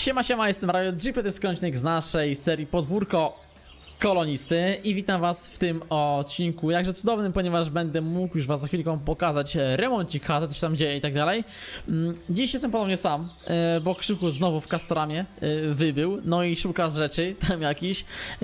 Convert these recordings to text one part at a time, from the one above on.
Siema, jestem Riot GP, to jest kończnik z naszej serii Podwórko Kolonisty i witam was w tym odcinku jakże cudownym, ponieważ będę mógł już was za chwilkę pokazać remoncik chaty, co się tam dzieje i tak dalej. Dziś jestem ponownie sam, bo Krzyku znowu w Castoramie wybył, no i szuka z rzeczy tam jakiś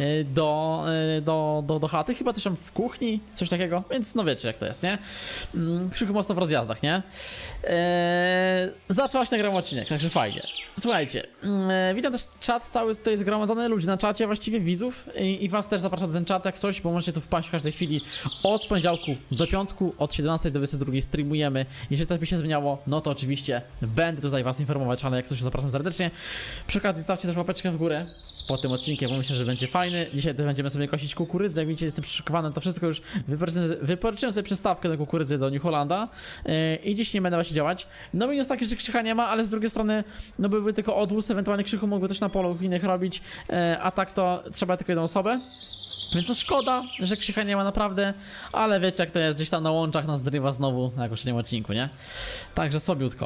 do chaty, chyba też tam w kuchni, coś takiego, więc no wiecie jak to jest, nie? Krzyku mocno w rozjazdach, nie? Zaczęłaś nagrać odcinek, także fajnie. Słuchajcie, witam też czat cały tutaj zgromadzony, ludzi na czacie, właściwie widzów i was też zapraszam na ten czat jak coś, bo możecie tu wpaść w każdej chwili od poniedziałku do piątku, od 17 do 22 streamujemy. Jeżeli to by się zmieniało, no to oczywiście będę tutaj was informować, ale jak coś zapraszam serdecznie. Przy okazji stawcie też łapeczkę w górę po tym odcinkiem, bo myślę, że będzie fajny. Dzisiaj też będziemy sobie kosić kukurydzę, jak widzicie jestem przyszykowane, to wszystko już wypożyczyłem sobie przystawkę do kukurydzy do New Hollanda i dziś nie będę właśnie działać. No minus taki, że Krzycha nie ma, ale z drugiej strony no byłby tylko odwóz, ewentualnie Krzychu mógłby też na polu innych robić, a tak to trzeba tylko jedną osobę. Więc to szkoda, że Krzycha nie ma naprawdę, ale wiecie jak to jest, gdzieś tam na łączach nas zrywa znowu, jak w poprzednim odcinku, nie? Także sobiutko.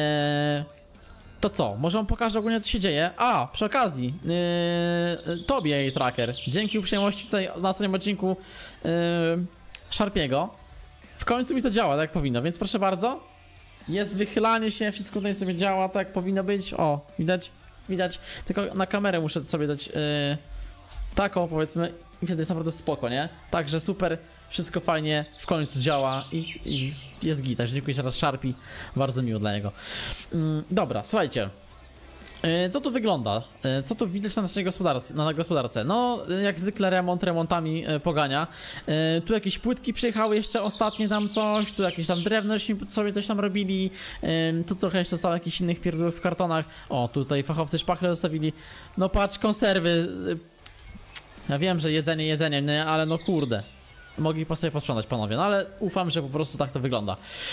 To co? Może wam pokażę ogólnie co się dzieje. A, przy okazji, tobie tracker, dzięki uprzejmości tutaj na ostatnim odcinku Sharpiego, w końcu mi to działa tak jak powinno, więc proszę bardzo. Jest wychylanie się, wszystko tutaj sobie działa tak jak powinno być. O, widać, tylko na kamerę muszę sobie dać taką powiedzmy i wtedy jest naprawdę spoko, nie? Także super, wszystko fajnie w końcu działa i jest git, także dziękuję jeszcze raz Sharpie, bardzo miło dla niego. Dobra, słuchajcie. Co tu wygląda? Co tu widać na naszej gospodarce? No, jak zwykle remontami pogania. Tu jakieś płytki przyjechały jeszcze ostatnie tam coś, tu jakieś tam drewno sobie coś tam robili. Tu trochę jeszcze zostało jakichś innych pierdółek w kartonach. O, tutaj fachowcy szpachle zostawili. No patrz, konserwy. Ja wiem, że jedzeniem, nie, ale no kurde. Mogli po sobie posprzątać panowie, no ale ufam, że po prostu tak to wygląda.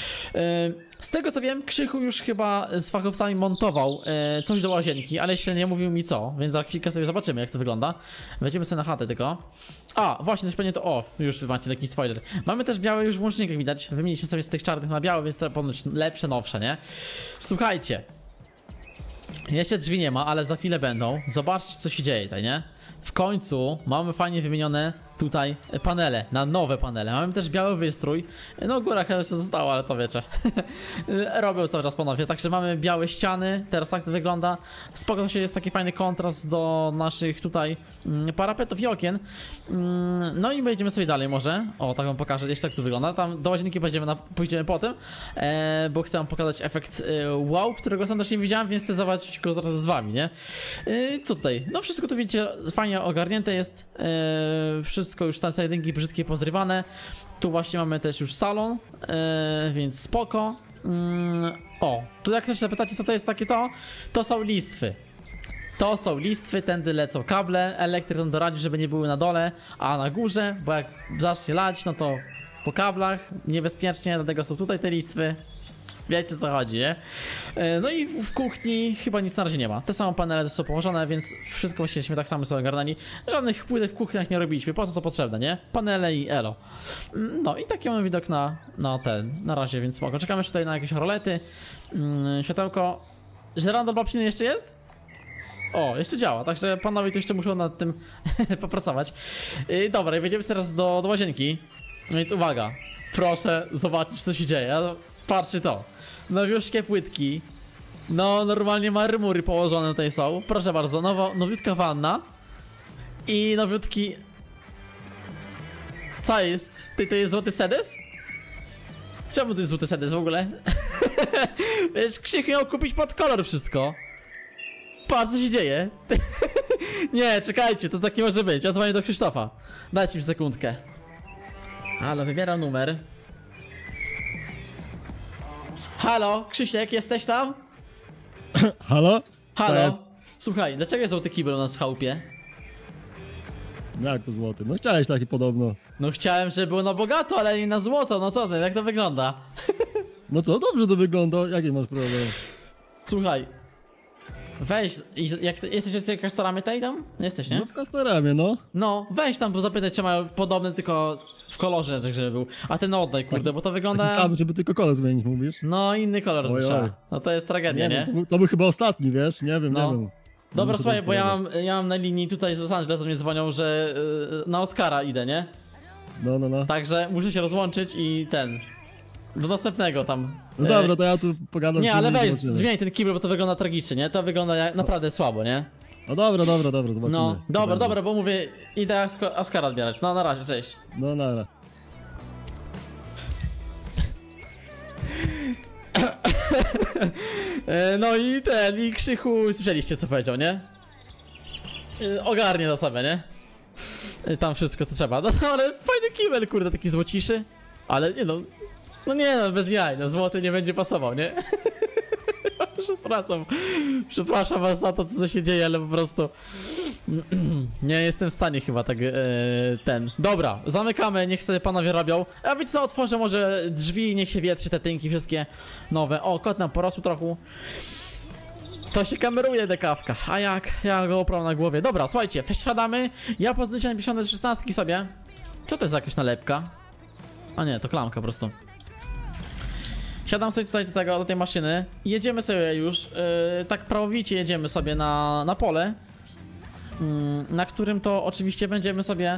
Z tego co wiem, Krzychu już chyba z fachowcami montował coś do łazienki, ale jeszcze nie mówił mi co, więc za chwilkę sobie zobaczymy jak to wygląda. Wejdziemy sobie na chatę tylko. A, właśnie, też pewnie to, o, już macie taki spoiler. Mamy też białe już włączniki, jak widać, wymieniliśmy sobie z tych czarnych na białe, więc to ponoć lepsze, nowsze, nie? Słuchajcie. Jeszcze drzwi nie ma, ale za chwilę będą. Zobaczcie co się dzieje tutaj, nie? W końcu mamy fajnie wymienione tutaj panele, na nowe panele. Mamy też biały wystrój. No góra chyba jeszcze została, ale to wiecie. Robią cały czas panowie. Także mamy białe ściany, teraz tak to wygląda. Spoko, to się jest taki fajny kontrast do naszych tutaj parapetów i okien. No i będziemy sobie dalej może. O, tak wam pokażę jeszcze jak to wygląda. Tam do łazienki pójdziemy potem, bo chcę wam pokazać efekt wow, którego sam też nie widziałem, więc chcę zobaczyć go zaraz z wami, nie? Co tutaj? No wszystko tu widzicie fajnie ogarnięte jest. Wszystko już te jedynki brzydkie pozrywane. Tu właśnie mamy też już salon, więc spoko. O, tu jak ktoś zapytacie co to jest takie to są listwy. To są listwy, tędy lecą kable, elektryk nam doradzi, żeby nie były na dole, a na górze, bo jak zacznie lać, no to po kablach niebezpiecznie, dlatego są tutaj te listwy. Wiecie co chodzi, nie? No i w kuchni chyba nic na razie nie ma. Te same panele też są położone, więc wszystko właściwie tak samo sobie ogarnęli. Żadnych płytek w kuchniach nie robiliśmy, po co to potrzebne, nie? Panele i elo. No i taki mamy widok na razie, więc spoko. Czekamy jeszcze tutaj na jakieś rolety. Światełko. Żerandol babciny jeszcze jest? O, jeszcze działa, także panowie tu jeszcze muszą nad tym popracować. Dobra, i wejdziemy teraz do łazienki. No więc uwaga, proszę zobaczyć co się dzieje. Patrzcie to. Nowiuszkie płytki. No normalnie marmury położone tutaj są. Proszę bardzo, nowiutka wanna. I nowiutki... Co jest? To jest złoty sedes? Czemu to jest złoty sedes w ogóle? Wiesz, Krzyk miał kupić pod kolor wszystko. Patrz co się dzieje. Nie, czekajcie, to tak nie może być. Ja dzwonię do Krzysztofa. Dajcie mi sekundkę. Halo, wybieram numer. Halo, Krzysiek, jesteś tam? Halo? Halo? Słuchaj, dlaczego jest złoty kibel u nas w chałupie? Jak to złoty? No chciałeś taki podobno. No chciałem, żeby było na bogato, ale nie na złoto, no co ty, jak to wygląda? No to dobrze to wygląda, jaki masz problem? Słuchaj. Weź, jesteś Castoramie tutaj tam? Jesteś, nie? No w Castoramie, no. No, weź tam, bo zapytaj, czy mają podobny, tylko w kolorze, tak żeby był. A ten oddaj, kurde, bo to wygląda... Taki sam, żeby tylko kolor zmienić, mówisz? No, inny kolor Oj, trzeba. oj. No to jest tragedia, nie? To był chyba ostatni, wiesz? Nie wiem, no. nie wiem. Dobra, muszę słuchaj, też bo ja pogadać. mam na linii tutaj z Los Angeles, do mnie dzwonią, że na Oscara idę, nie? No. Także muszę się rozłączyć i do następnego tam. No dobra, to ja tu pogadam Nie, z ale nimi i weź, zobaczymy. zmień ten kibel, bo to wygląda tragicznie, nie? To wygląda naprawdę słabo, nie? No dobra, zobaczymy. No, dobra, Będzie. bo mówię, idę Oscara odbierać. No, na razie, cześć. No nara. No i Krzychu, słyszeliście co powiedział, nie? Ogarnie na sobie, nie? Tam wszystko co trzeba. No ale fajny kibel, kurde, taki złociszy. Ale nie no, bez jaj, no złoty nie będzie pasował, nie? Przepraszam was za to, co tu się dzieje, ale po prostu nie jestem w stanie chyba tak Dobra, zamykamy, niech sobie panowie robią. A wiecie co, otworzę może drzwi, niech się wietrzy te tynki wszystkie nowe. O, kot nam porosł trochę. To się kameruje dekawka, a jak? Ja go oprał na głowie. Dobra, słuchajcie, wsiadamy. Ja pozycję napiszone z 16 sobie. Co to jest jakaś nalepka? A nie, to klamka po prostu. Siadam sobie tutaj do tej maszyny. Jedziemy sobie już, tak prawowicie jedziemy sobie na pole. Na którym to oczywiście będziemy sobie,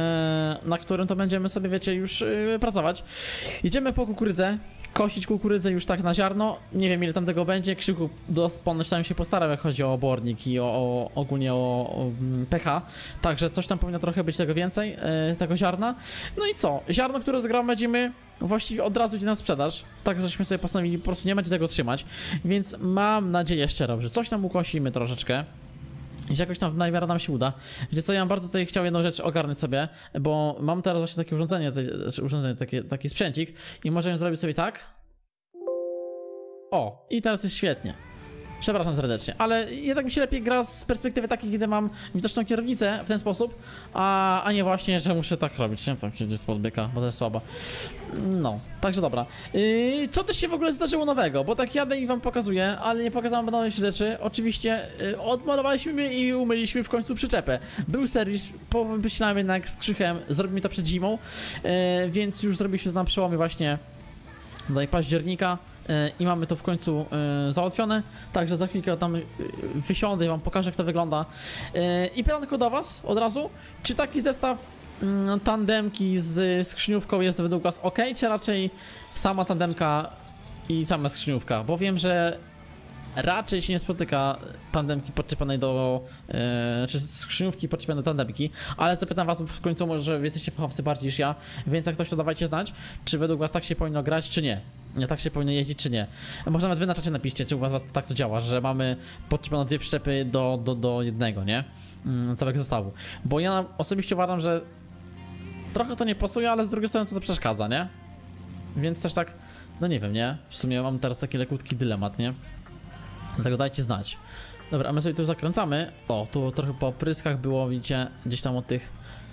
wiecie, już pracować. Jedziemy po kukurydzę, kosić kukurydzę już tak na ziarno. Nie wiem ile tam tego będzie, Krzychu ponoć tam się postarał, jak chodzi o obornik i ogólnie o pH. Także coś tam powinno trochę być tego więcej, tego ziarna. No i co? Ziarno, które zgromadzimy, właściwie od razu idzie na sprzedaż. Tak żeśmy sobie postanowili, po prostu nie będzie tego trzymać. Więc mam nadzieję szczerą, że coś tam ukosimy troszeczkę. Jeśli jakoś tam najmiara nam się uda. Wiecie co, ja bym bardzo tutaj chciał jedną rzecz ogarnąć sobie, bo mam teraz właśnie takie urządzenie, taki sprzęcik i możemy zrobić sobie tak. O, i teraz jest świetnie. Przepraszam serdecznie, ale jednak mi się lepiej gra z perspektywy takiej, kiedy mam widoczną kierownicę w ten sposób, a nie właśnie, że muszę tak robić, nie? Tak jedzie spod byka, bo to jest słabo. No, także dobra. Co też się w ogóle zdarzyło nowego, bo tak jadę i wam pokazuję, ale nie pokazałem wam nowych rzeczy. Oczywiście odmalowaliśmy i umyliśmy w końcu przyczepę. Był serwis, pomyślałem jednak z Krzychem, zrobimy to przed zimą, więc już zrobiliśmy to na przełomie właśnie do października i mamy to w końcu załatwione, także za chwilkę tam wysiądę i wam pokażę, jak to wygląda. I pytanko do was od razu, czy taki zestaw tandemki z skrzyniówką jest według was ok, czy raczej sama tandemka i sama skrzyniówka, bo wiem, że raczej się nie spotyka tandemki podczepionej czy skrzyniówki podczepionej do tandemki, ale zapytam was w końcu, może wy jesteście fachowcy bardziej niż ja, więc jak ktoś to dawajcie znać, czy według was tak się powinno grać, czy nie. Nie, tak się powinno jeździć, czy nie. Może nawet wy na czacie napiszcie, czy u was tak to działa, że mamy podczepione dwie przyczepy do jednego, nie? Całego zestawu. Bo ja osobiście uważam, że trochę to nie pasuje, ale z drugiej strony co to przeszkadza, nie? Więc też tak, no nie wiem, nie? W sumie mam teraz taki lekutki dylemat, nie? Dlatego dajcie znać. Dobra, a my sobie tu zakręcamy. O, tu trochę po pryskach było, widzicie, gdzieś tam od tych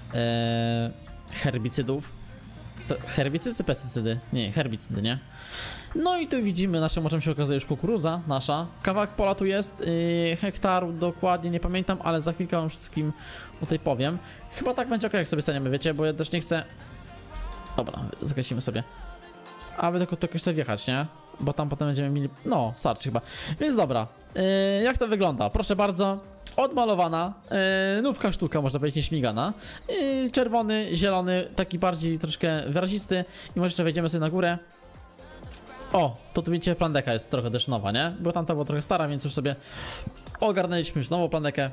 herbicydów. To herbicydy czy pestycydy? Nie, herbicydy, nie? No i tu widzimy nasze, możemy się okazać już kukurydza nasza. Kawałek pola tu jest, hektaru dokładnie, nie pamiętam, ale za chwilkę wam wszystkim tutaj powiem. Chyba tak będzie ok, jak sobie staniemy, wiecie, bo ja też nie chcę... Dobra, zgasimy sobie. A wy tylko tu jakoś sobie wjechać, nie? Bo tam potem będziemy mieli... No, starczy chyba. Więc dobra, jak to wygląda? Proszę bardzo, odmalowana, nówka sztuka, można powiedzieć, nieśmigana. Czerwony, zielony, taki bardziej troszkę wyrazisty. I może jeszcze wejdziemy sobie na górę. O, to tu widzicie, plandeka jest trochę też nowa, nie? Bo tamta była trochę stara, więc już sobie ogarnęliśmy już nową plandekę.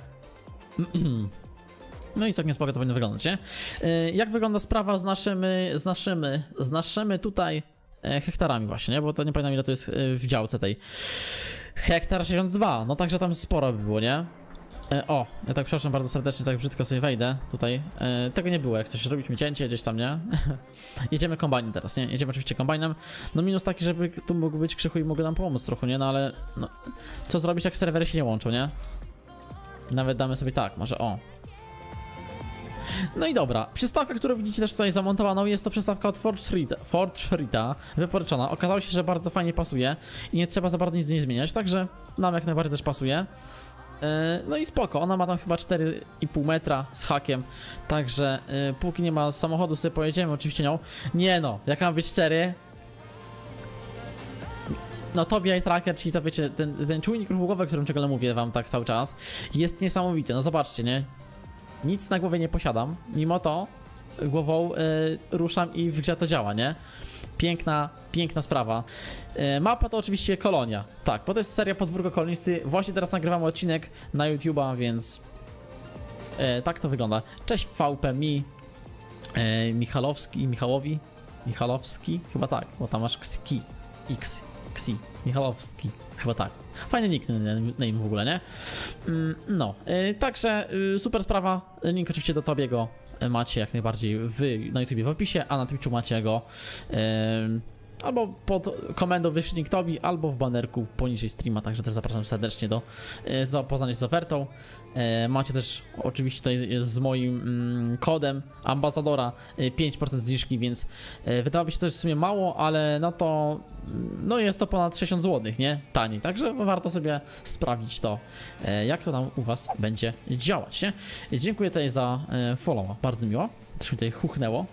No i całkiem spoko to powinno wyglądać, nie? Jak wygląda sprawa z naszymi tutaj hektarami właśnie, nie? Bo to nie pamiętam ile to jest w działce tej. Hektar 62, no także tam sporo by było, nie? O, ja tak przepraszam bardzo serdecznie, tak brzydko sobie wejdę tutaj. Tego nie było, jak chcesz robić mi cięcie gdzieś tam, nie? Jedziemy kombajnem teraz, nie? Jedziemy oczywiście kombajnem. No minus taki, żeby tu mógł być Krzychu i mógł nam pomóc trochę, nie? No ale no, co zrobić, jak serwery się nie łączą, nie? Nawet damy sobie tak, może o. No i dobra, przystawka, którą widzicie też tutaj zamontowaną, jest to przystawka od Ford Shrita, wyporyczona. Okazało się, że bardzo fajnie pasuje i nie trzeba za bardzo nic z niej zmieniać, także nam jak najbardziej też pasuje. No i spoko, ona ma tam chyba 4,5 metra z hakiem, także póki nie ma samochodu, sobie pojedziemy oczywiście nią. Nie no, jak mam być szczery, no Tobii Eye Tracker, czyli to wiecie, ten czujnik ruchu głowy, o którym ciągle mówię wam tak cały czas, jest niesamowity. No zobaczcie, nie? Nic na głowie nie posiadam, mimo to głową ruszam i w grze to działa, nie? Piękna sprawa. Mapa to oczywiście Kolonia. Tak, bo to jest seria Podwórko Kolonisty. Właśnie teraz nagrywamy odcinek na YouTube'a, więc tak to wygląda. Cześć VPMI, Michalowski, chyba tak, bo tam masz Xi, Michalowski, chyba tak. Fajny nickname w ogóle, nie? No, także super sprawa. Link oczywiście do Tobiego macie jak najbardziej na YouTubie w opisie, a na Twitchu macie go albo pod komendą wyślij Tobi, albo w banerku poniżej streama, także też zapraszam serdecznie do zapoznania się z ofertą. Macie też oczywiście tutaj z moim kodem ambasadora 5% zniżki, więc wydawałoby się to w sumie mało, ale no to no jest to ponad 60 zł, nie? Taniej, także warto sobie sprawdzić to, jak to tam u was będzie działać, nie? Dziękuję tutaj za followa, bardzo miło, też mi tutaj huchnęło.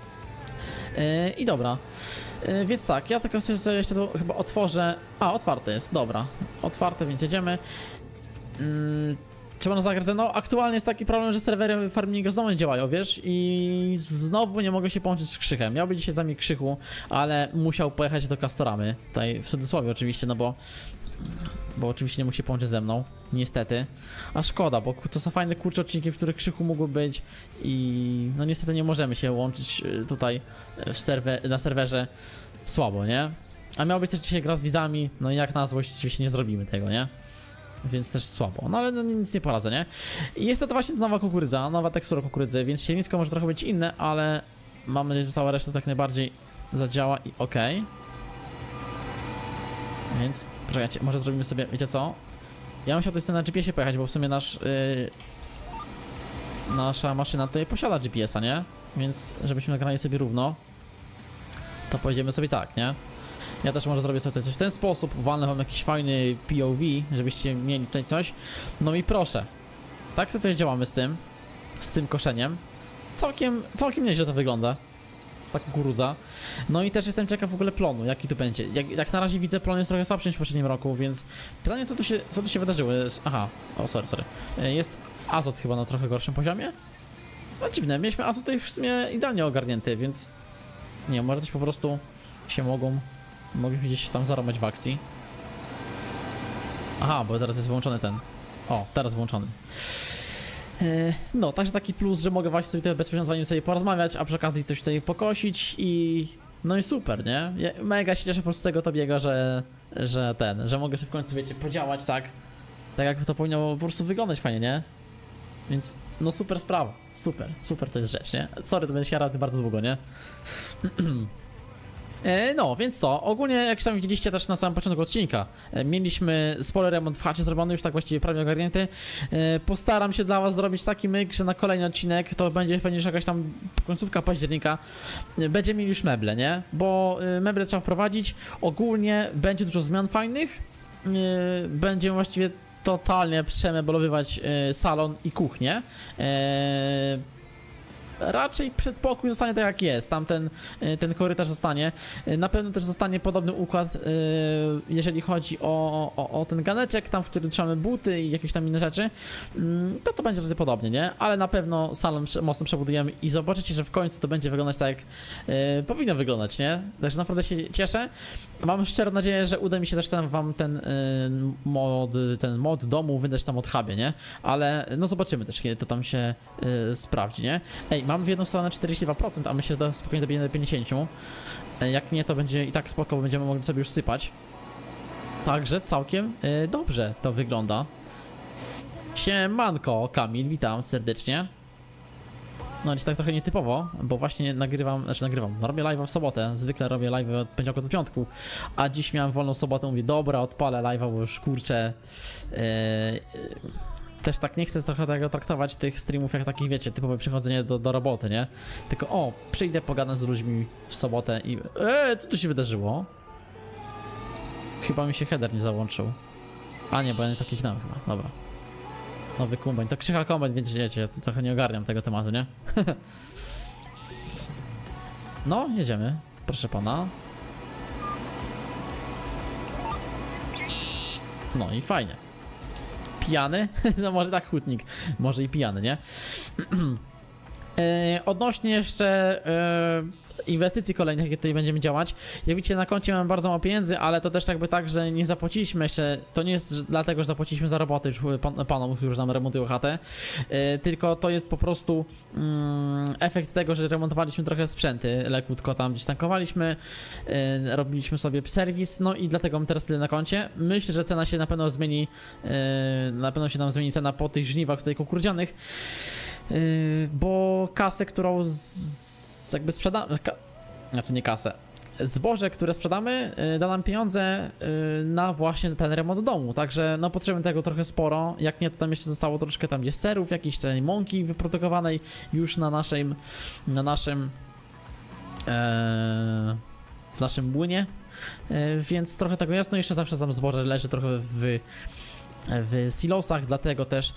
I dobra, więc tak, ja tylko sobie jeszcze to chyba otworzę. A, otwarte jest, dobra. Otwarte, więc jedziemy. Trzeba na zagrać. No, aktualnie jest taki problem, że serwery farminga znowu nie działają, wiesz? I znowu nie mogę się połączyć z Krzychem. Miał być dzisiaj z nami Krzychu, ale musiał pojechać do Castoramy. Tutaj w cudzysłowie oczywiście, no bo oczywiście nie mógł się połączyć ze mną, niestety. A szkoda, bo to są fajne kurcze odcinki, w których Krzychu mógł być i no niestety nie możemy się łączyć tutaj na serwerze słabo, nie? A miał być też dzisiaj gra z widzami, no i jak na złość oczywiście nie zrobimy tego, nie? Więc też słabo, no ale no, nic nie poradzę, nie? I jest to właśnie nowa kukurydza, nowa tekstura kukurydzy, więc siedlisko może trochę być inne, ale mam nadzieję, że cała reszta tak najbardziej zadziała i okej. Więc, poczekajcie, może zrobimy sobie, wiecie co? Ja bym chciał tutaj na GPS-ie pojechać, bo w sumie nasza maszyna tutaj posiada GPS-a, nie? Więc, żebyśmy nagrali sobie równo, to pojedziemy sobie tak, nie? Ja też może zrobię sobie coś w ten sposób, walnę wam jakiś fajny POV, żebyście mieli tutaj coś. No i proszę, tak sobie tutaj działamy z tym koszeniem. Całkiem nieźle to wygląda. Ta kukurydza. No i też jestem ciekaw w ogóle plonu, jaki tu będzie. Jak na razie widzę, plon jest trochę słabszy niż w poprzednim roku, więc pytanie co tu się wydarzyło. Aha, o sorry. Jest azot chyba na trochę gorszym poziomie? No dziwne, mieliśmy azot tutaj w sumie idealnie ogarnięty, więc nie wiem, może coś po prostu się mogliśmy gdzieś tam zaramać w akcji. Aha, bo teraz jest wyłączony ten. O, teraz włączony. No, także taki plus, że mogę właśnie sobie tutaj bezpośrednio z wami sobie porozmawiać, a przy okazji coś tutaj pokosić i... No i super, nie? Ja mega się cieszę po prostu z tego Tobiego, że mogę sobie w końcu, wiecie, podziałać tak jak to powinno po prostu wyglądać fajnie, nie? Więc, no super sprawa, super to jest rzecz, nie? Sorry, to będę się radny bardzo długo, nie? No, więc co, ogólnie jak sami widzieliście też na samym początku odcinka, mieliśmy spory remont w chacie zrobiony, już tak właściwie prawie ogarnięty. Postaram się dla was zrobić taki myk, że na kolejny odcinek, to będzie pewnie już jakaś tam końcówka października, będziemy mieli już meble, nie? Bo meble trzeba wprowadzić, ogólnie będzie dużo zmian fajnych, będziemy właściwie totalnie przemeblowywać salon i kuchnię. Raczej przedpokój zostanie tak jak jest, ten korytarz zostanie. Na pewno też zostanie podobny układ, jeżeli chodzi o ten ganeczek, tam w którym trzymamy buty i jakieś tam inne rzeczy, to będzie raczej podobnie, nie? Ale na pewno salon mocno przebudujemy i zobaczycie, że w końcu to będzie wyglądać tak jak powinno wyglądać, nie? Także naprawdę się cieszę. Mam szczerą nadzieję, że uda mi się też wam ten mod domu wydać tam od hubie, nie? Ale no zobaczymy też, kiedy to tam się sprawdzi, nie? Ej, mam w jedną stronę 42%, a myślę, że spokojnie dobijemy do 50%. Jak nie, to będzie i tak spoko, bo będziemy mogli sobie już sypać. Także całkiem dobrze to wygląda. Siemanko, Kamil, witam serdecznie. No dziś tak trochę nietypowo, bo właśnie nagrywam, robię live'a w sobotę. Zwykle robię live'y od poniedziałku do piątku, a dziś miałem wolną sobotę, mówię, dobra, odpalę live'a, bo już kurczę... Też tak nie chcę trochę tego traktować, tych streamów jak takich, wiecie, typowe przychodzenie do roboty, nie? Tylko o, przyjdę, pogadam z ludźmi w sobotę i... co tu się wydarzyło? Chyba mi się header nie załączył. A nie, bo ja nie takich znam chyba, dobra. Nowy kombajn, to Krzycha kombajn, więc wiecie, ja to trochę nie ogarniam tego tematu, nie? No, jedziemy, proszę pana. No i fajnie. Pijany? No może tak hutnik. Może i pijany, nie? Odnośnie jeszcze inwestycji kolejnych, jakie tutaj będziemy działać. Jak widzicie, na koncie mamy bardzo mało pieniędzy, ale to też jakby tak, że nie zapłaciliśmy jeszcze, to nie jest dlatego, że zapłaciliśmy za roboty już panom, którzy nam remontują chatę, tylko to jest po prostu efekt tego, że remontowaliśmy trochę sprzęty, lekutko tam gdzieś tankowaliśmy, robiliśmy sobie serwis, no i dlatego mamy teraz tyle na koncie. Myślę, że cena się na pewno zmieni, na pewno się nam zmieni cena po tych żniwach tutaj kukurydzianych, bo kasę, którą jakby sprzedamy, znaczy nie kasę, zboże, które sprzedamy, da nam pieniądze na właśnie ten remont domu, także no potrzebujemy tego trochę sporo, jak nie to tam jeszcze zostało troszkę tam gdzieś serów, jakiejś tej mąki wyprodukowanej już na naszym w naszym młynie, więc trochę tego jest, no jeszcze zawsze tam zboże leży trochę w silosach, dlatego też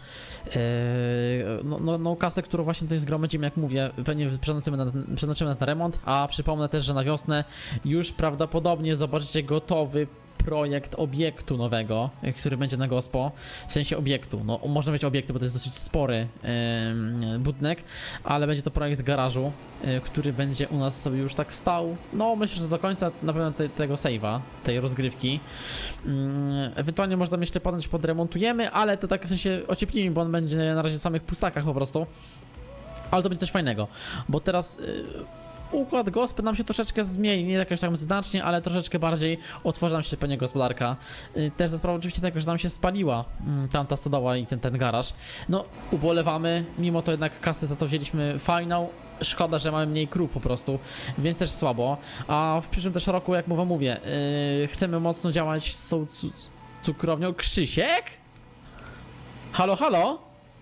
no kasę, którą właśnie tutaj zgromadzimy, jak mówię, pewnie przeznaczymy na ten remont, a przypomnę też, że na wiosnę już prawdopodobnie zobaczycie gotowy projekt obiektu nowego, który będzie na gospo, w sensie obiektu, no można powiedzieć obiektu, bo to jest dosyć spory budynek, ale będzie to projekt garażu, który będzie u nas sobie już tak stał, no myślę, że do końca na pewno tego save'a, tej rozgrywki. Ewentualnie można tam jeszcze ponoć podremontujemy, ale to tak w sensie ocieplimy, bo on będzie na razie w samych pustakach po prostu, ale to będzie coś fajnego, bo teraz układ gospy nam się troszeczkę zmieni, nie jakoś tam znacznie, ale troszeczkę bardziej otworzy nam się pewnie gospodarka. Też za sprawą oczywiście tego, że nam się spaliła tamta stodoła i ten garaż. No, ubolewamy, mimo to jednak kasę za to wzięliśmy fajną. Szkoda, że mamy mniej krów po prostu, więc też słabo. A w przyszłym też roku, jak mówię, chcemy mocno działać z tą cukrownią. Krzysiek? Halo, halo?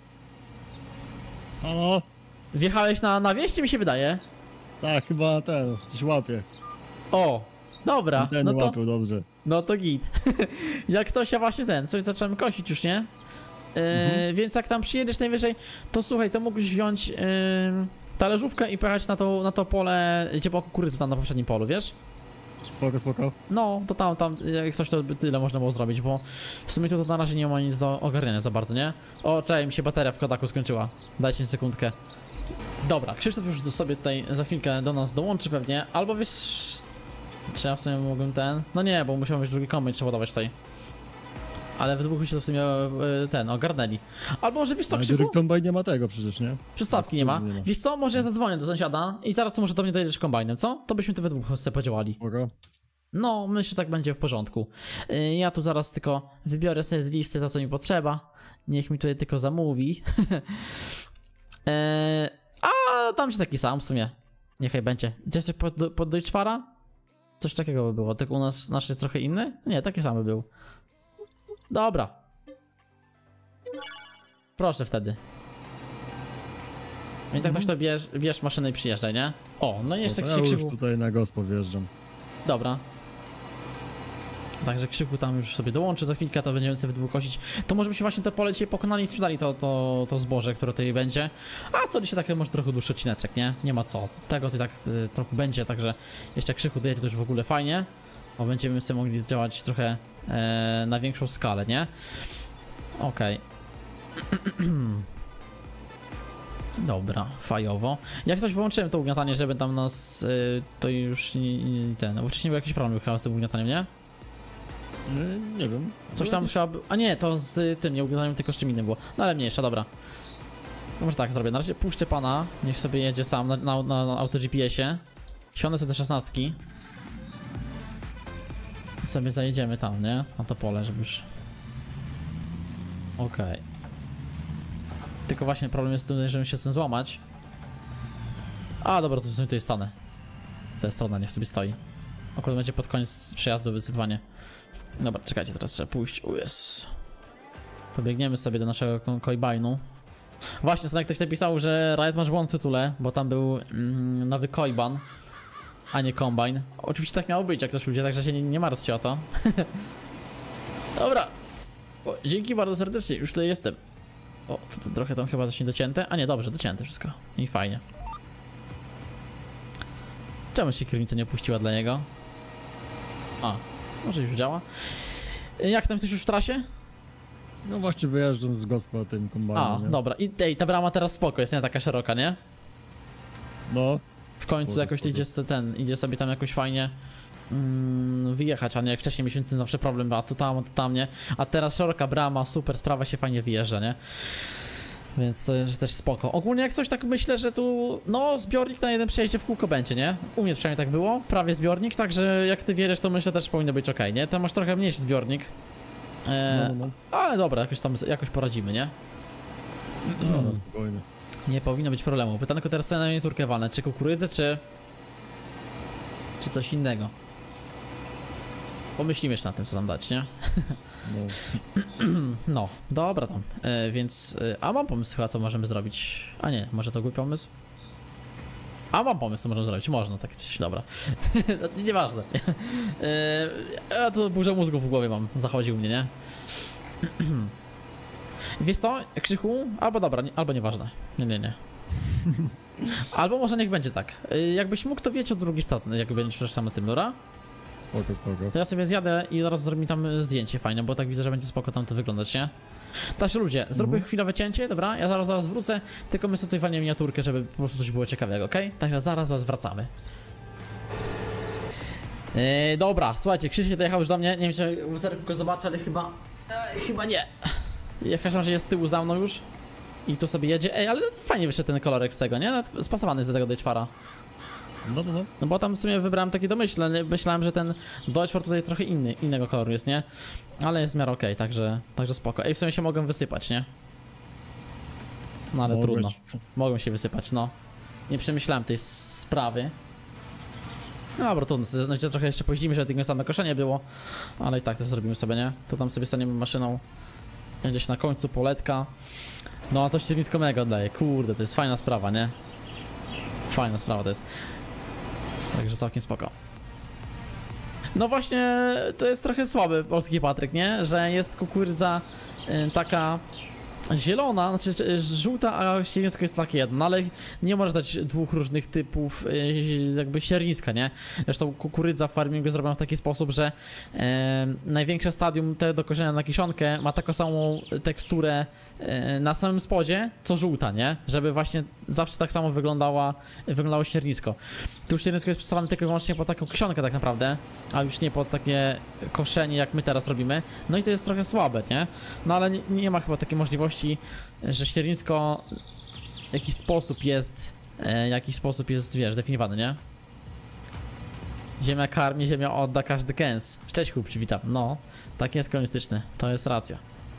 Halo? Wjechałeś na wieś, czy mi się wydaje? Tak, chyba ten, coś łapie. O, dobra, Ten no to, łapią, dobrze. no to git. Jak coś, ja właśnie coś zacząłem kosić już, nie? Więc jak tam przyjedziesz najwyżej, to słuchaj, to mógłbyś wziąć talerzówkę i pojechać na to pole, gdzie była kukurydza tam na poprzednim polu, wiesz? Spoko, spoko. No, to tam, jak coś, to tyle można było zrobić, bo w sumie tu to na razie nie ma nic do ogarniania za bardzo, nie? O, czekaj, mi się bateria w kodaku skończyła. Dajcie mi sekundkę. Dobra, Krzysztof już sobie tutaj za chwilkę do nas dołączy pewnie, albo wiesz... Czy ja w sumie mogłem ten... No nie, bo musiałem mieć drugi kombajn, trzeba ładować tutaj. Ale we dwóch by się to w sumie ogarnęli. Albo może wiesz co, Krzysztof? Ale kombajn nie ma tego przecież, nie? Przystawki nie ma. Wiesz co, może ja zadzwonię do sąsiada i zaraz to może do mnie dojedziesz kombajnem, co? To byśmy to we dwóch sobie podziałali. Spoko. No, myślę, że tak będzie w porządku. Ja tu zaraz tylko wybiorę sobie z listy to, co mi potrzeba. Niech mi tutaj tylko zamówi. A tam się taki sam w sumie. Niechaj będzie. Gdzieś pod Deutschfara? Coś takiego by było. Tak u nas nasz jest trochę inny? Nie, taki sam by był. Dobra. Proszę wtedy. Więc jak ktoś to bierz maszynę i przyjeżdżaj, nie? O, no i jeszcze Ja już Krzyku. tutaj na gospo wjeżdżam. Dobra. Także Krzyku tam już sobie dołączy za chwilkę, to będziemy sobie dwóch kosić. To może byśmy właśnie to pole dzisiaj pokonali i sprzedali to zboże, które tutaj będzie. A co dzisiaj takie może trochę dłuższy odcineczek, nie? Nie ma co. Tego tutaj tak trochę będzie, także jeszcze jak Krzyku dojedzie to już w ogóle fajnie. Bo będziemy sobie mogli działać trochę na większą skalę, nie? Okej. Dobra, fajowo. Jak coś wyłączyłem to ugniatanie, żeby tam nas to już ten... Bo wcześniej był jakiś problem chyba z tym ugniataniem, nie? Nie wiem. Coś tam chyba... A nie, to z tym, nie ugniataniem, tylko z czym innym było. No ale mniejsza, dobra. No może tak zrobię. Na razie puszczę pana, niech sobie jedzie sam na auto GPS-ie. Siądę sobie te 16. I sobie zajedziemy tam, nie? Na to pole, żeby już... Okej. Tylko właśnie problem jest z tym, żeby się z tym złamać. A dobra, to sobie tutaj stanę. Ta strona niech sobie stoi. Akurat będzie pod koniec przejazdu wysypanie. Dobra, czekajcie, teraz trzeba pójść. O Jezus. Pobiegniemy sobie do naszego kombajnu. Właśnie, co jak ktoś napisał, że Riot masz błąd w tytule, bo tam był nowy kombajn, a nie kombajn. Oczywiście tak miało być, jak też ludzie, także się nie martwcie o to. Dobra. O, dzięki bardzo serdecznie, już tutaj jestem. O, to trochę tam chyba coś niedocięte. A nie, dobrze, docięte wszystko. I fajnie. Czemu się kierownica nie opuściła dla niego? A, może już działa. Jak tam ktoś już w trasie? No właśnie wyjeżdżam z gospa tym kombajnem, nie? Dobra. I ta brama teraz spoko, jest nie taka szeroka, nie? No. W końcu Spoko, jakoś spoko. idzie sobie tam jakoś fajnie wyjechać, a nie jak wcześniej mieliśmy zawsze problem, a tu tam, nie? A teraz szeroka brama, super, sprawa się fajnie wyjeżdża, nie? Więc to jest też spoko. Ogólnie jak coś tak myślę, że tu, no zbiornik na jednym przejeździe w kółko będzie, nie? U mnie przynajmniej tak było, prawie zbiornik, także jak ty wjedziesz, to myślę też powinno być ok, nie? Tam masz trochę mniejszy zbiornik. No. Ale dobra, jakoś poradzimy, nie? No, spokojnie. Nie powinno być problemu. Pytanko teraz sobie na miniaturkę walne, czy kukurydzę, czy coś innego. Pomyślimy jeszcze na tym, co tam dać, nie? No. No, dobra tam, więc... A mam pomysł chyba, co możemy zrobić. A nie, może to głupi pomysł? A mam pomysł, co możemy zrobić. Można, takie coś, dobra. Nieważne. Ja to burza mózgu w głowie mam, zachodzi u mnie, nie? Wiesz co, Krzychu? Albo dobra, albo nieważne. Nie. Albo może niech będzie tak. Jakbyś mógł, to wiecie od drugiej strony, jak będziesz tam na tym, dobra? Spoko. To ja sobie zjadę i zaraz zrobimy tam zdjęcie fajne, bo tak widzę, że będzie spoko tam to wyglądać, nie? Także ludzie, zróbmy chwilowe cięcie, dobra? Ja zaraz wrócę, tylko my sobie tutaj walniemy miniaturkę, żeby po prostu coś było ciekawego, okej? Także zaraz wracamy. Dobra, słuchajcie, Krzysiek dojechał już do mnie, nie wiem czy w lusterku go zobaczę, ale chyba nie. Jakaś razie jest z tyłu za mną już i tu sobie jedzie. Ale fajnie wyszedł ten kolorek z tego, nie? Nawet spasowany z tego Deutschfara. No. No bo tam w sumie wybrałem taki domyślny, myślałem, że ten Deutschfar tutaj trochę innego koloru jest, nie? Ale jest w miarę okej, także spoko. W sumie się mogę wysypać, nie? No ale Mogłeś. trudno. Mogą się wysypać, no. Nie przemyślałem tej sprawy. No dobra, trudno, znaczy, trochę jeszcze pojeździmy, żeby tego same koszenie było. Ale i tak to zrobimy sobie, nie? To tam sobie staniemy maszyną. Gdzieś na końcu poletka. No a to ściernisko mega oddaje, kurde, to jest fajna sprawa, nie? Fajna sprawa to jest. Także całkiem spoko. No właśnie, to jest trochę słaby polski Patryk, nie? Że jest kukurydza taka zielona, znaczy żółta, a ściernisko jest takie jedno, no ale nie możesz dać dwóch różnych typów jakby ścierniska, nie? Zresztą kukurydza w farmingu zrobiona w taki sposób, że największe stadium te do korzenia na kiszonkę ma taką samą teksturę na samym spodzie, co żółta, nie? Żeby właśnie zawsze tak samo wyglądało ściernisko. Tu ściernisko jest przystosowane tylko i wyłącznie pod taką kiszonkę tak naprawdę, a już nie pod takie koszenie, jak my teraz robimy. No i to jest trochę słabe, nie? No ale nie ma chyba takiej możliwości, że ściernisko w jakiś sposób jest, wiesz, definiowane, nie? Ziemia karmi, ziemia odda, każdy kęs. Cześć chłop, witam. No, tak jest komunistyczny, to jest racja.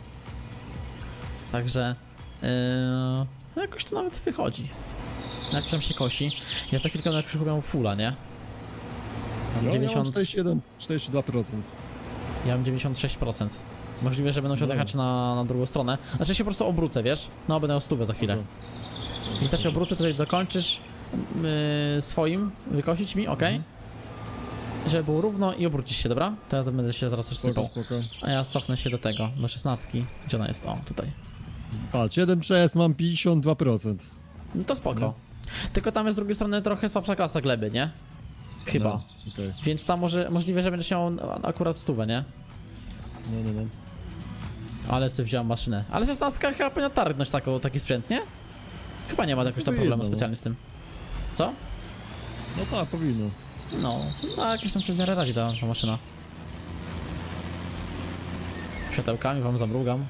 Także jakoś to nawet wychodzi. Jak tam się kosi. Ja za chwilkę jak szukam fulla, nie? Mam Ja 90... mam 41, 42%. Ja mam 96%. Możliwe, że będą się odjechać na drugą stronę. Znaczy się po prostu obrócę, wiesz? No, będę o 100 za chwilę. I też się obrócę, tutaj dokończysz swoim, wykosić mi, ok? Żeby było równo i obrócić się, dobra? To ja będę się zaraz sypał. Spoko. A ja cofnę się do tego, do 16. Gdzie ona jest? O, tutaj. Patrz, 7 przez mam 52%. No to spoko. No. Tylko tam jest z drugiej strony trochę słabsza klasa gleby, nie? Chyba. No, okay. Więc tam możliwe, że będziesz miał akurat 100, nie? No. Ale sobie wziąłem maszynę. Ale 16 chyba powinna targnąć taki sprzęt, nie? Chyba nie ma jakiegoś tam problemu specjalnie z tym. Co? No tak, powinno. No, jakieś tam sobie w miarę radzi ta maszyna. Światełkami wam zamrugam.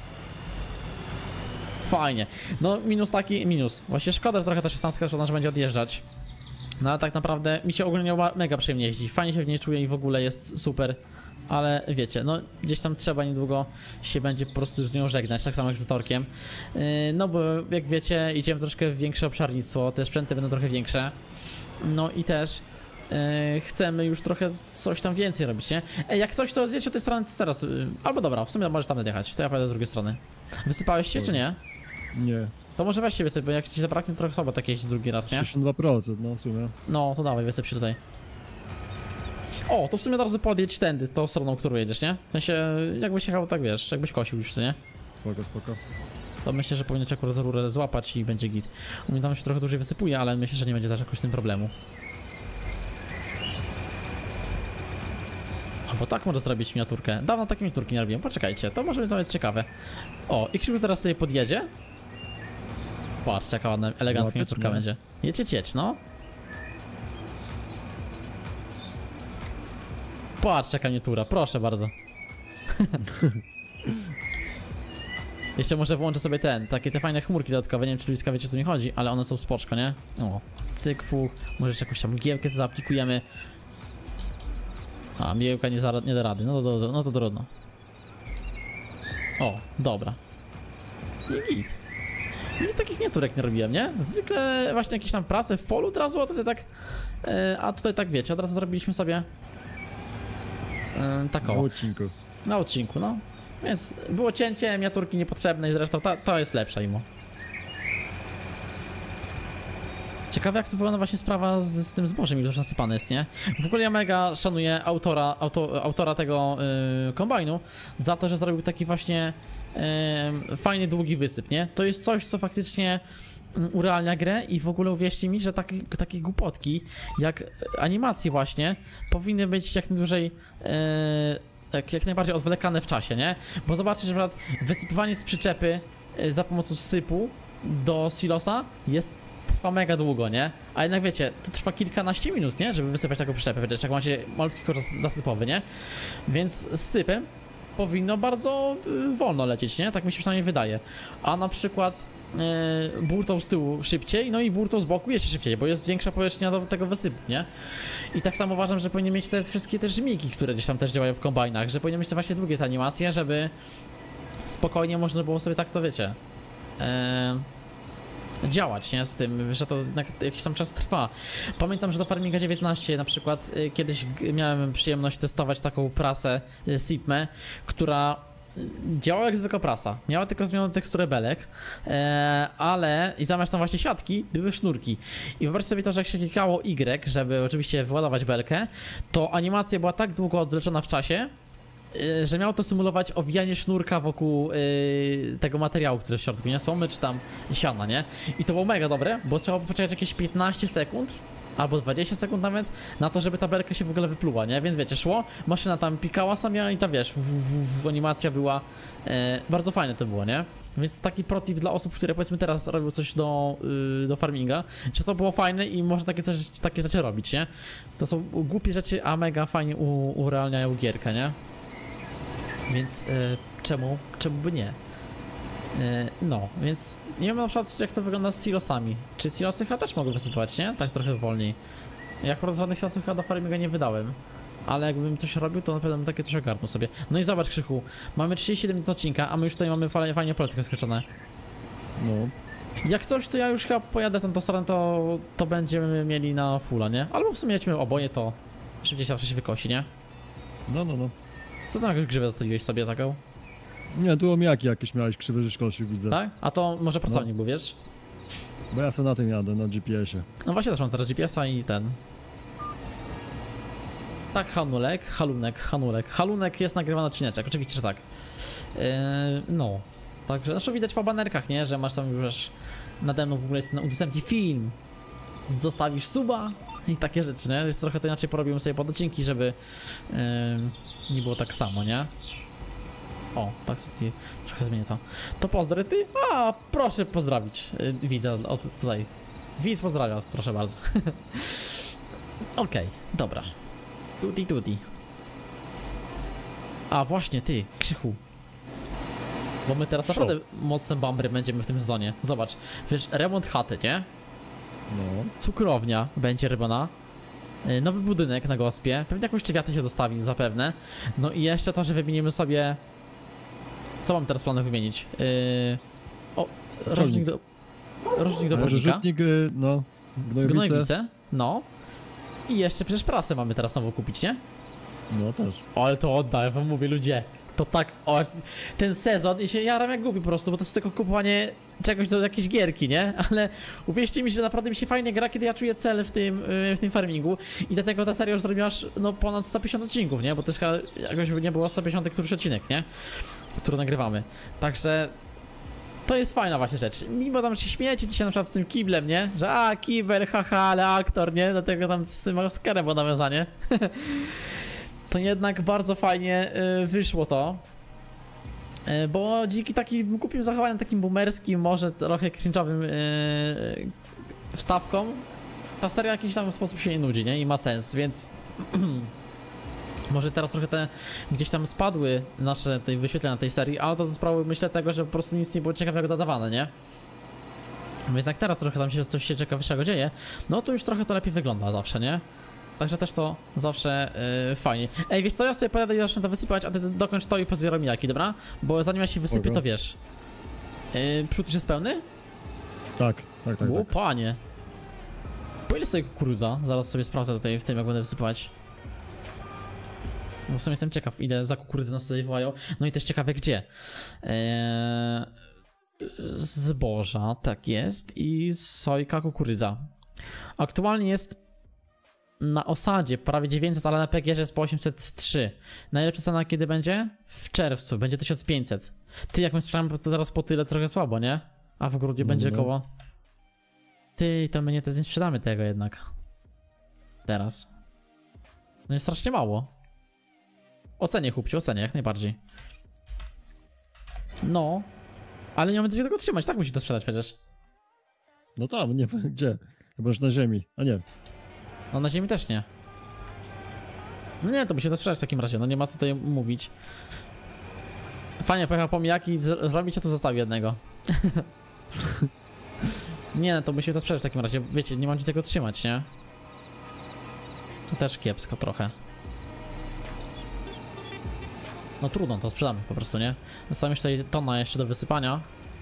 Fajnie. No minus. Właśnie szkoda, że trochę ta 16, że będzie odjeżdżać. No ale tak naprawdę mi się ogólnie mega przyjemnie jeździ. Fajnie się w niej czuję i w ogóle jest super. Ale wiecie, no gdzieś tam trzeba niedługo się będzie po prostu z nią żegnać, tak samo jak z Torkiem. No bo jak wiecie, idziemy troszkę w większe obszarnictwo, te sprzęty będą trochę większe. No i też chcemy już trochę coś tam więcej robić, nie? Jak coś, to zjedź od tej strony teraz. Albo dobra, w sumie możesz tam nadjechać, to ja pojadę z drugiej strony. Wysypałeś się, czy nie? Nie. To może weź się wysyp, bo jak ci zabraknie, to trochę słabo tak jeździć drugi raz, nie? 62%, no w sumie. No, to dawaj, wysyp się tutaj. O, to w sumie od razu podjedź tędy, tą stroną, którą jedziesz, nie? W sensie, jakbyś jechał, tak wiesz, jakbyś kosił już, co nie? Spoko. To myślę, że powinien cię akurat za rurę złapać i będzie git. U mnie tam się trochę dłużej wysypuje, ale myślę, że nie będzie też jakoś z tym problemu. Albo tak może zrobić miniaturkę. Dawno takiej miniaturki nie robiłem. Poczekajcie, to może być nawet ciekawe. O, i Krzyku zaraz sobie podjedzie. Patrz, jaka ładna, elegancka miniaturka będzie. Jedź, no. Patrz, jaka miniatura, proszę bardzo. Jeszcze może włączę sobie te fajne chmurki dodatkowe, nie wiem czy ludziska wiecie o co mi chodzi, ale one są spoczko, nie? O, cyk, fuch, może jeszcze jakąś tam mgiełkę zaaplikujemy. A, mgiełka nie da rady, no to trudno. O, dobra. I git. I takich miniaturek nie robiłem, nie? Zwykle właśnie jakieś tam prace w polu od razu, a tutaj tak... a tutaj tak wiecie, od razu zrobiliśmy sobie... taką. Na odcinku, no. Więc było cięcie, miniaturki niepotrzebne i zresztą to jest lepsza imo. Ciekawe jak to wygląda właśnie sprawa z tym zbożem, ile już nasypane jest, nie? W ogóle ja mega szanuję autora tego kombajnu za to, że zrobił taki właśnie fajny, długi wysyp, nie? To jest coś, co faktycznie urealnia grę i w ogóle uwierzcie mi, że takie głupotki jak animacje właśnie powinny być jak najdłużej jak najbardziej odwlekane w czasie, nie? Bo zobaczcie, że na przykład wysypywanie z przyczepy za pomocą sypu do silosa trwa mega długo, nie? A jednak wiecie, to trwa kilkanaście minut, nie? Żeby wysypać taką przyczepę, wiecie, jak macie malutki kosz zasypowy, nie? Więc z sypem powinno bardzo wolno lecieć, nie? Tak mi się przynajmniej wydaje. A na przykład burtą z tyłu szybciej, no i burtą z boku jeszcze szybciej, bo jest większa powierzchnia do tego wysypu, nie? I tak samo uważam, że powinien mieć te wszystkie te żmiki, które gdzieś tam też działają w kombajnach, że powinien mieć te właśnie długie te animacje, żeby spokojnie można było sobie tak to, wiecie, działać, nie? Z tym, że to jakiś tam czas trwa. Pamiętam, że do Farminga 19 na przykład kiedyś miałem przyjemność testować taką prasę Sipme, która działała jak zwykła prasa. Miała tylko zmienioną teksturę belek, ale i zamiast tam właśnie siatki były sznurki. I wyobraźcie sobie to, że jak się klikało Y, żeby oczywiście wyładować belkę, to animacja była tak długo odwleczona w czasie, że miało to symulować owijanie sznurka wokół tego materiału, który w środku, nie? Słomy czy tam siana, nie? I to było mega dobre, bo trzeba było poczekać jakieś 15 sekund albo 20 sekund nawet na to, żeby ta belka się w ogóle wypluła, nie? Więc wiecie, szło, maszyna tam pikała sama i tam wiesz, animacja była, bardzo fajne to było, nie? Więc taki protip dla osób, które powiedzmy teraz robią coś do farminga, że to było fajne i można takie rzeczy robić, nie? To są głupie rzeczy, a mega fajnie urealniają gierkę, nie? Więc czemu by nie? No, więc nie wiem na przykład jak to wygląda z silosami. Czy silosy chyba też mogą wysypać, nie? Tak trochę wolniej. Ja akurat żadnych silosów chyba do farminga nie wydałem. Ale jakbym coś robił, to na pewno bym takie coś ogarnął sobie. No i zobacz Krzychu, mamy 37 minut odcinka, a my już tutaj mamy fajnie poletki skoczone. No. Jak coś, to ja już chyba pojadę tam tą stronę, to będziemy mieli na fulla, nie? Albo w sumie jedźmy oboje, to szybciej zawsze się wykosi, nie? No. Co tam jakąś grzywę zostawiłeś sobie taką? Nie, tu omiaki jakieś miałeś krzywe, że szkolsił, widzę. Tak? A to może pracownik był, wiesz? Bo ja sobie na tym jadę, na GPS-ie. No właśnie też mam teraz GPS-a i ten. Tak, Halunek jest nagrywany odcineczek, oczywiście, że tak. No, także zresztą widać po banerkach, nie? Że masz tam już nade mną w ogóle jest udostępnij film, zostawisz suba i takie rzeczy, nie? Jest trochę to inaczej porobiłem sobie pododcinki, żeby nie było tak samo, nie? O, tak sobie trochę zmienię to. To pozdry ty? A, proszę pozdrowić widza od tutaj. Widz pozdrawia, proszę bardzo. Okej, dobra. Tuti. A właśnie ty, Krzychu. Bo my teraz naprawdę mocne bambry będziemy w tym sezonie. Zobacz, wiesz, remont chaty, nie? No. Cukrownia będzie robiona. Nowy budynek na gospie. Pewnie jakąś czewiatę się dostawi, zapewne. No i jeszcze to, że wymienimy sobie... Co mam teraz w planach wymienić? Rożnik do podnika. Rzutnik, no. Gnojowice. No. I jeszcze przecież prasę mamy teraz znowu kupić, nie? No też. Ale to oddaj, wam mówię, ludzie. To tak, ten sezon i się jaram jak głupi po prostu, bo to jest tylko kupowanie czegoś do jakiejś gierki, nie? Ale uwierzcie mi, że naprawdę mi się fajnie gra, kiedy ja czuję cel w tym farmingu i dlatego ta seria już zrobiła no ponad 150 odcinków, nie? Bo to jest chyba, jakoś nie było 150 któryś odcinek, nie? Który nagrywamy. Także to jest fajna właśnie rzecz. Mimo tam się śmiejecie dzisiaj na przykład z tym kiblem, nie? Że kibel, haha, ale aktor, nie? Dlatego tam z tym Oscarem było nawiązanie. to jednak bardzo fajnie wyszło to. Bo dzięki takim głupim zachowaniom, takim boomerskim, może trochę cringe'owym wstawkom, ta seria w jakiś tam sposób się nie nudzi, nie? I ma sens, więc może teraz trochę te gdzieś tam spadły nasze tej wyświetlenia tej serii, ale to ze sprawy, myślę, tego, że po prostu nic nie było ciekawego dodawane, nie? Więc jak teraz trochę tam się coś się ciekawego dzieje, no to już trochę to lepiej wygląda zawsze, nie? Także też to zawsze fajnie. Ej, wiesz co, ja sobie pojadę i zacznę to wysypać, a ty dokończ to i pozbieram mijaki, dobra? Bo zanim ja się wysypię, to wiesz. Przód już jest pełny? Tak. O, panie. Po ile stoi kukurydza? Zaraz sobie sprawdzę tutaj w tym, jak będę wysypać. Bo w sumie jestem ciekaw, ile za kukurydzy nas tutaj wołają. No i też ciekawe gdzie. Zboża, tak jest. I sojka, kukurydza. Aktualnie jest na osadzie prawie 900, ale na PGR jest po 803. Najlepsza cena kiedy będzie? W czerwcu, będzie 1500. Ty, jak my sprzedamy to teraz po tyle, trochę słabo, nie? A w grudniu będzie koło... Ty, to my nie sprzedamy tego jednak. Teraz. No jest strasznie mało. Ocenię, chłopcie, ocenię, jak najbardziej. No. Ale nie mamy gdzie tego trzymać, tak musi to sprzedać przecież. No tam, nie gdzie? Chyba już na ziemi, a nie. No na ziemi też nie. No nie, to by się to sprzedać w takim razie, no nie ma co tutaj mówić. Fajnie pojechał pomijaki i zrobić, a tu zostawił jednego. Nie, no to by się to sprzedać w takim razie, wiecie, nie mam gdzie tego trzymać, nie? To też kiepsko trochę. No trudno, to sprzedamy po prostu, nie? Zostawiam jeszcze tutaj tona jeszcze do wysypania.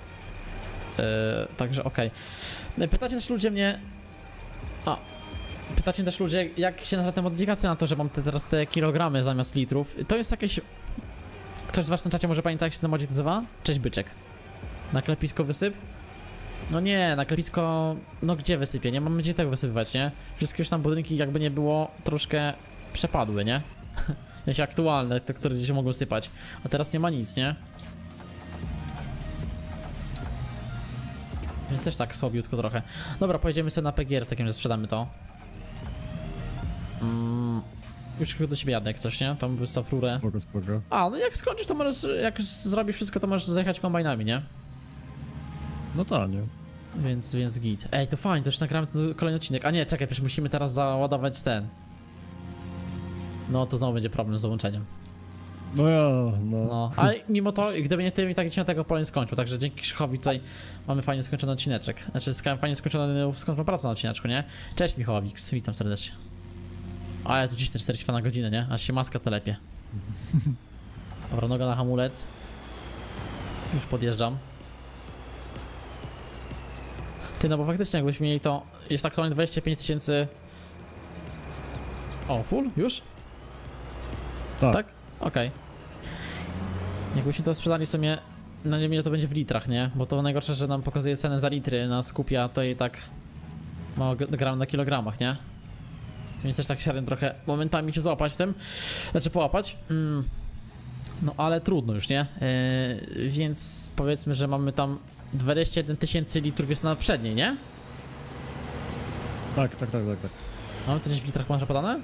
Także okej. Pytacie też ludzie mnie... Pytacie też ludzie, jak się nazywa ta modyfikacja na to, że mam teraz te kilogramy zamiast litrów. To jest jakieś... Ktoś z was na czacie może pamiętać, jak się ten modzik nazywa? Cześć byczek. Na klepisko wysyp? No nie, na klepisko... No gdzie wysypię? Nie mamy gdzie tego wysypywać, nie? Wszystkie już tam budynki jakby nie było troszkę przepadły, nie? Jakieś aktualne, te, które gdzieś mogą sypać. A teraz nie ma nic, nie? Więc też tak słabiutko trochę. Dobra, pojedziemy sobie na PGR, takim, że sprzedamy to. Już do siebie jadę jak coś, nie? Tam wystaw rurę. Spoko. A, no jak skończysz, to możesz, jak zrobisz wszystko, to możesz zajechać kombajnami, nie? No tak, nie? Więc git. Ej, to fajnie, to już nagramy ten kolejny odcinek. A nie, czekaj, przecież musimy teraz załadować ten. No to znowu będzie problem z dołączeniem. No. Ale mimo to, gdyby nie ty, i tak się tego problem skończył, także dzięki Krzychowi tutaj mamy fajnie skończony odcineczek. Znaczy, fajnie skończoną pracę na odcineczku, nie? Cześć Michałowix, witam serdecznie. A ja tu cisnę 40 na godzinę, nie? Aż się maska telepie. Dobra, noga na hamulec. Już podjeżdżam. Ty, no bo faktycznie jakbyśmy mieli to... Jest aktualnie 25 000... O, full? Już? Tak? Okej. Jakbyśmy to sprzedali sobie... No nie wiem ile to będzie w litrach, nie? Bo to najgorsze, że nam pokazuje cenę za litry na skupia, to i tak... Mało gram na kilogramach, nie? Więc też tak średnio trochę momentami się złapać w tym. Znaczy połapać. No ale trudno już, nie? Więc powiedzmy, że mamy tam 21 000 litrów jest na przedniej, nie? Tak. Mamy to gdzieś w litrach może podane?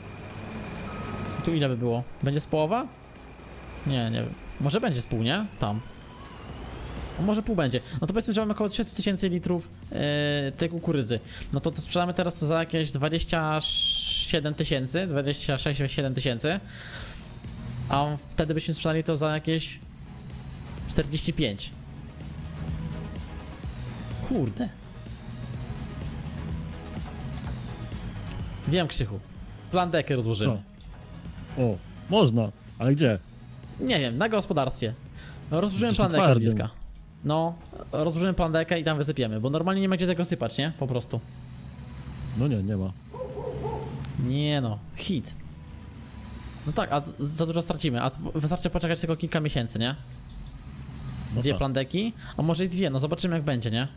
Tu ile by było? Będzie z połowa? Nie wiem. Może będzie z pół, nie? Tam. A może pół będzie. No to powiedzmy, że mamy około 3000 litrów tej kukurydzy. No to sprzedamy teraz za jakieś 27 000, 26-27 tysięcy. A wtedy byśmy sprzedali to za jakieś 45. Kurde. Wiem, Krzychu. Plandekę rozłożymy. Co? O, można, ale gdzie? Nie wiem, na gospodarstwie. Rozłożymy plandekę twardym. bliska. No, rozłożymy plandekę i tam wysypiemy, bo normalnie nie ma gdzie tego sypać, nie? Po prostu. No nie ma. Nie no, hit. No tak, a za dużo stracimy, a wystarczy poczekać tylko kilka miesięcy, nie? No Dwie tak. plandeki, a może i dwie, no zobaczymy jak będzie, nie?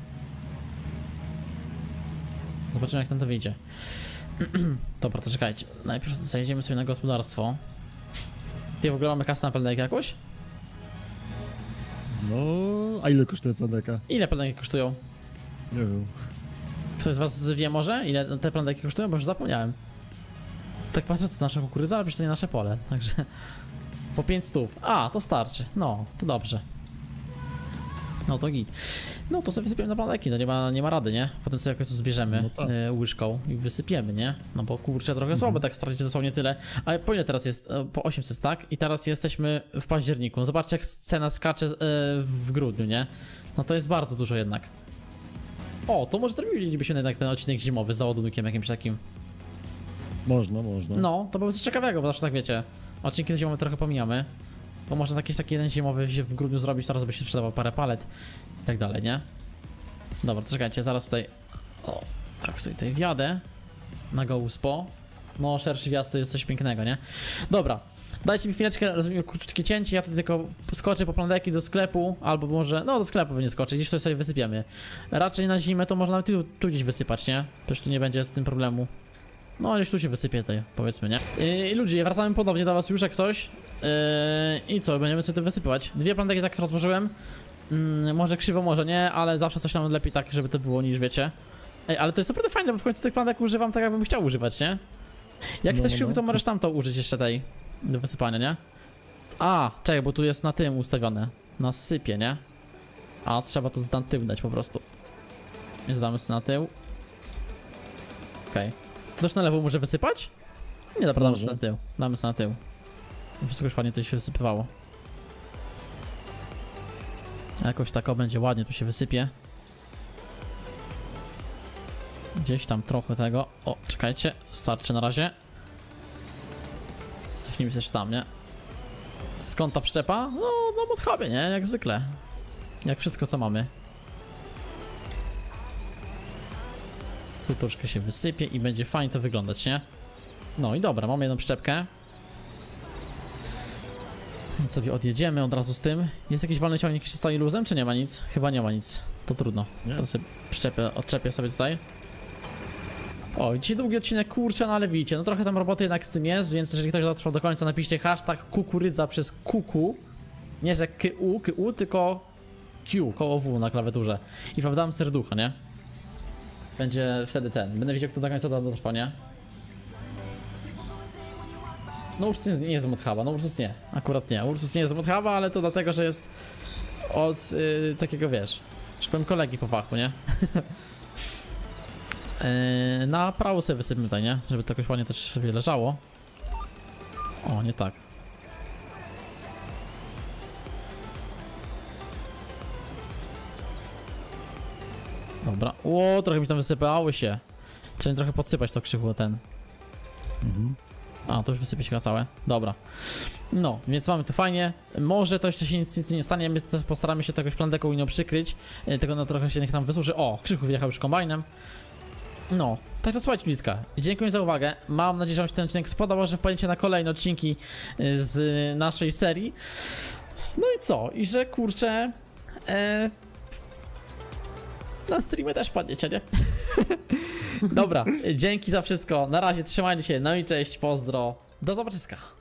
Zobaczymy jak nam to wyjdzie. Dobra, to czekajcie. Najpierw zajedziemy sobie na gospodarstwo. Ty w ogóle mamy kasę na plandeki jakąś? No, a ile kosztuje plandeka? Ile plandeki kosztują? Nie wiem. Ktoś z was wie może? Ile te plandeki kosztują? Bo już zapomniałem. Tak patrzę, to nasza kukurydza, ale przecież to nie nasze pole, także... Po 500. A, to starczy. No, to dobrze. No to git. No to sobie wysypiemy na planeki, no nie ma rady, nie? Potem sobie jakoś to zbierzemy No tak. łyżką i wysypiemy, nie? No bo kurczę, trochę słabo tak stracić dosłownie tyle. Ale po ile teraz jest? Po 800, tak? I teraz jesteśmy w październiku. Zobaczcie jak cena skacze w grudniu, nie? No to jest bardzo dużo jednak. O, to może zrobilibyśmy jednak ten odcinek zimowy z załadunkiem jakimś takim. Można. No, to byłoby coś ciekawego, bo zawsze tak wiecie. Odcinki zimowe trochę pomijamy. Bo można jakiś taki jeden zimowy w grudniu zrobić, teraz by się sprzedawał parę palet i tak dalej, nie? Dobra, to czekajcie, zaraz tutaj... O, tak sobie tutaj wjadę na gołuspo. No, szerszy wjazd to jest coś pięknego, nie? Dobra, dajcie mi chwileczkę, rozumiem, krótkie cięcie, ja tutaj tylko skoczę po plandeki do sklepu, albo może... No, do sklepu będzie skoczyć, gdzieś to sobie wysypiemy. Raczej na zimę to można nawet tu gdzieś wysypać, nie? Przecież tu nie będzie z tym problemu. No, gdzieś tu się wysypie tutaj, powiedzmy, nie? I ludzie, wracamy ponownie do was już jak coś. I co, będziemy sobie to wysypywać. Dwie plandeki tak rozłożyłem. Może krzywo, może nie, ale zawsze coś tam lepiej tak, żeby to było niż wiecie. Ej, ale to jest naprawdę fajne, bo w końcu tych plandek używam tak, jakbym chciał używać, nie? Jak chcesz krzywu, to możesz tam to użyć jeszcze tej do wysypania, nie? A, czekaj, bo tu jest na tym ustawione. Na sypie, nie? A, trzeba to na tył dać po prostu. Więc damy sobie na tył. Okej. To też na lewo może wysypać? Nie, dobra, damy sobie na tył. Damy sobie na tył. Wszystko już ładnie tu się wysypywało. Jakoś tak o będzie ładnie tu się wysypie. Gdzieś tam trochę tego. O, czekajcie, starczy na razie. Cofnijmy się też tam, nie? Skąd ta przyczepa? No, na modhubie, nie? Jak zwykle. Jak wszystko co mamy. Tu troszkę się wysypie i będzie fajnie to wyglądać, nie? No i dobra, mamy jedną przyczepkę. Więc sobie odjedziemy od razu z tym. Jest jakiś wolny ciągnik, który stoi luzem, czy nie ma nic? Chyba nie ma nic. To trudno. Nie. To sobie odczepię sobie tutaj. O, dzisiaj długi odcinek, kurczę, no ale widzicie, no trochę tam roboty jednak z tym jest, więc jeżeli ktoś dotrwał do końca, napiszcie hashtag kukurydza przez kuku. Nie, że KU, tylko Q, koło W na klawiaturze. I wam dam serducha, nie? Będzie wtedy ten. Będę wiedział, kto do końca dotrwał, nie? No Ursus nie jest z Modhuba, no Ursus nie. Akurat nie. Ursus nie jest z Modhuba, ale to dlatego, że jest od takiego, wiesz, że powiem kolegi po fachu, nie? Na prawo sobie wysypmy tutaj, nie? Żeby to jakoś ładnie też sobie leżało. O, nie tak. Dobra. Ło, trochę mi tam wysypały się. Trzeba trochę podsypać to krzyku ten. A, to już wysypie się całe. Dobra. No, więc mamy to fajnie. Może to jeszcze się nic nie stanie. My też postaramy się to jakoś plandeką inną przykryć. Tego na trochę się niech tam wysłuży. O, krzyku wjechał już kombajnem. No, także słuchajcie bliska. Dziękuję za uwagę. Mam nadzieję, że wam się ten odcinek spodobał, że wpadniecie na kolejne odcinki z naszej serii. No i co? I że kurczę... na streamy też padniecie, nie? Dobra, dzięki za wszystko. Na razie, trzymajcie się. No i cześć, pozdro. Do zobaczyska.